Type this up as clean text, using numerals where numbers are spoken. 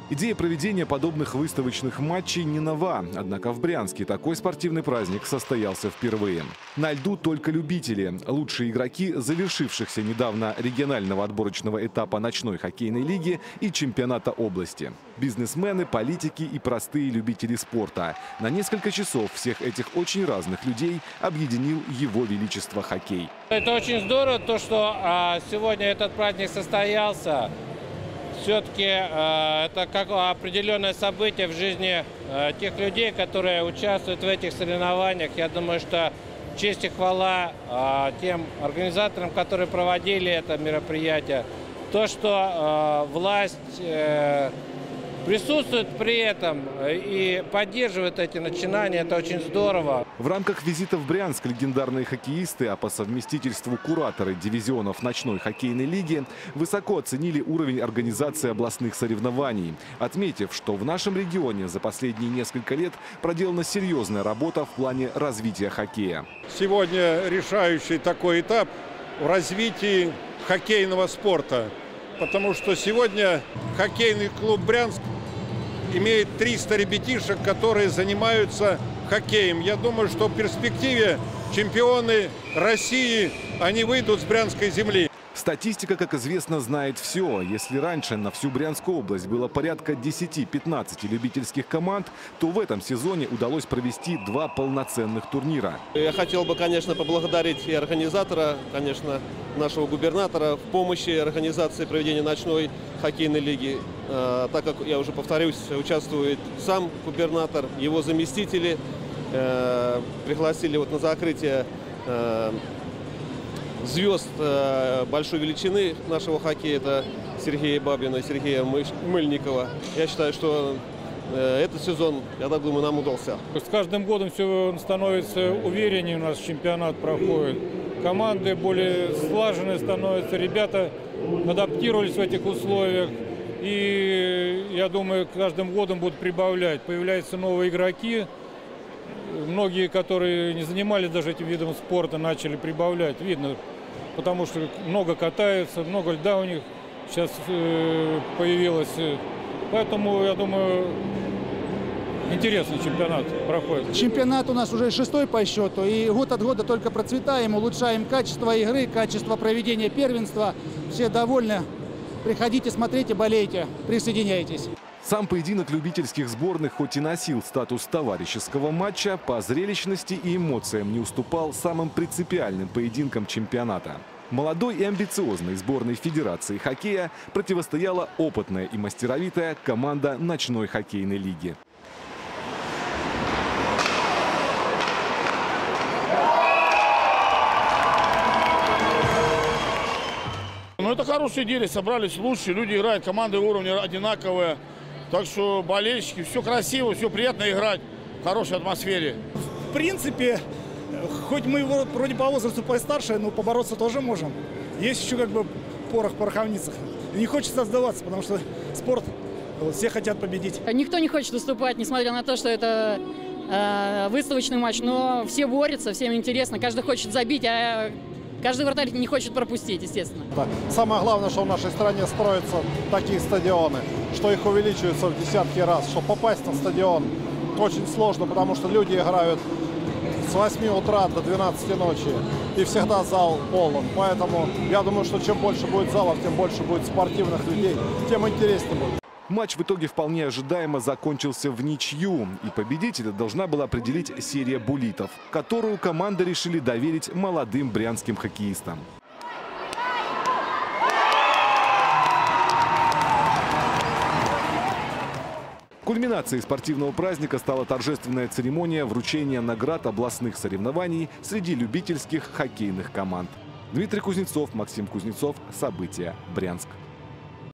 Идея проведения подобных выставочных матчей не нова, однако в Брянске такой спортивный праздник состоялся впервые. На льду только любители. Лучшие игроки завершившихся недавно регионального отборочного этапа ночной хоккейной лиги и чемпионата области. Бизнесмены, политики и простые любители спорта. На несколько часов всех этих очень разных людей объединил Его Величество хоккей. Это очень здорово, то, что сегодня этот праздник состоялся. Все-таки это как определенное событие в жизни тех людей, которые участвуют в этих соревнованиях. Я думаю, что честь и хвала тем организаторам, которые проводили это мероприятие. То, что власть присутствует при этом и поддерживает эти начинания, это очень здорово. В рамках визита в Брянск легендарные хоккеисты, а по совместительству кураторы дивизионов ночной хоккейной лиги, высоко оценили уровень организации областных соревнований, отметив, что в нашем регионе за последние несколько лет проделана серьезная работа в плане развития хоккея. Сегодня решающий такой этап в развитии хоккейного спорта, потому что сегодня хоккейный клуб «Брянск» имеет 300 ребятишек, которые занимаются хоккеем. Я думаю, что в перспективе чемпионы России, они выйдут с брянской земли. Статистика, как известно, знает все. Если раньше на всю Брянскую область было порядка 10-15 любительских команд, то в этом сезоне удалось провести 2 полноценных турнира. Я хотел бы, конечно, поблагодарить и организатора, конечно, нашего губернатора в помощи организации проведения ночной хоккейной лиги. Так как, я уже повторюсь, участвует сам губернатор, его заместители. Пригласили на закрытие звезд большой величины нашего хоккея, это Сергея Бабина и Сергея Мыльникова. Я считаю, что этот сезон, я так думаю, нам удался. С каждым годом все становится увереннее, у нас чемпионат проходит. Команды более слаженные становятся, ребята адаптировались в этих условиях. И я думаю, каждым годом будут прибавлять. Появляются новые игроки. Многие, которые не занимались даже этим видом спорта, начали прибавлять. Видно, потому что много катаются, много льда у них сейчас появилось. Поэтому, я думаю, интересный чемпионат проходит. Чемпионат у нас уже 6-й по счету. И год от года только процветаем, улучшаем качество игры, качество проведения первенства. Все довольны. Приходите, смотрите, болейте, присоединяйтесь. Сам поединок любительских сборных хоть и носил статус товарищеского матча, по зрелищности и эмоциям не уступал самым принципиальным поединкам чемпионата. Молодой и амбициозной сборной Федерации хоккея противостояла опытная и мастеровитая команда ночной хоккейной лиги. Ну, это хорошие дело, собрались лучшие, люди играют, команды уровня одинаковые. Так что болельщики, все красиво, все приятно играть в хорошей атмосфере. В принципе, хоть мы вроде по возрасту постарше, но побороться тоже можем. Есть еще порох в пороховницах. Не хочется сдаваться, потому что спорт, все хотят победить. Никто не хочет уступать, несмотря на то, что это выставочный матч, но все борются, всем интересно, каждый хочет забить, а каждый вратарь не хочет пропустить, естественно. Самое главное, что в нашей стране строятся такие стадионы, что их увеличиваются в десятки раз. Чтобы попасть на стадион очень сложно, потому что люди играют с 8 утра до 12 ночи, и всегда зал полон. Поэтому я думаю, что чем больше будет залов, тем больше будет спортивных людей, тем интереснее будет. Матч в итоге вполне ожидаемо закончился в ничью, и победителя должна была определить серия буллитов, которую команды решили доверить молодым брянским хоккеистам. Кульминацией спортивного праздника стала торжественная церемония вручения наград областных соревнований среди любительских хоккейных команд. Дмитрий Кузнецов, Максим Кузнецов. События. Брянск.